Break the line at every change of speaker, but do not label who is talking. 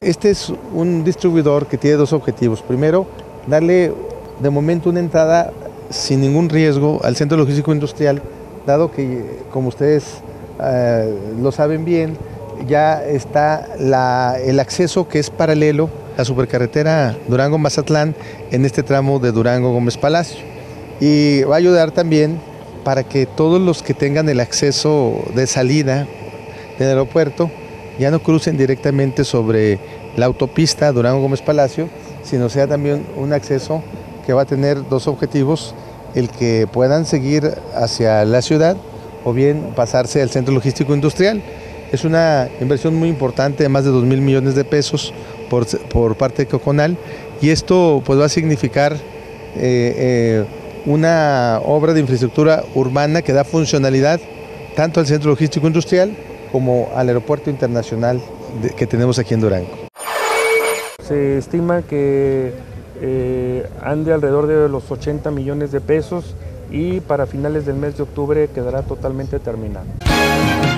Este es un distribuidor que tiene dos objetivos. Primero, darle de momento una entrada sin ningún riesgo al centro logístico industrial, dado que, como ustedes lo saben bien, ya está el acceso que es paralelo a la supercarretera Durango-Mazatlán en este tramo de Durango-Gómez Palacio. Y va a ayudar también para que todos los que tengan el acceso de salida del aeropuerto ya no crucen directamente sobre la autopista Durango-Gómez Palacio, sino sea también un acceso que va a tener dos objetivos: el que puedan seguir hacia la ciudad o bien pasarse al centro logístico industrial. Es una inversión muy importante de más de 2,000 millones de pesos por parte de Coconal, y esto pues va a significar una obra de infraestructura urbana que da funcionalidad tanto al centro logístico industrial como al aeropuerto internacional que tenemos aquí en Durango.
Se estima que ande alrededor de los 80 millones de pesos y para finales del mes de octubre quedará totalmente terminado.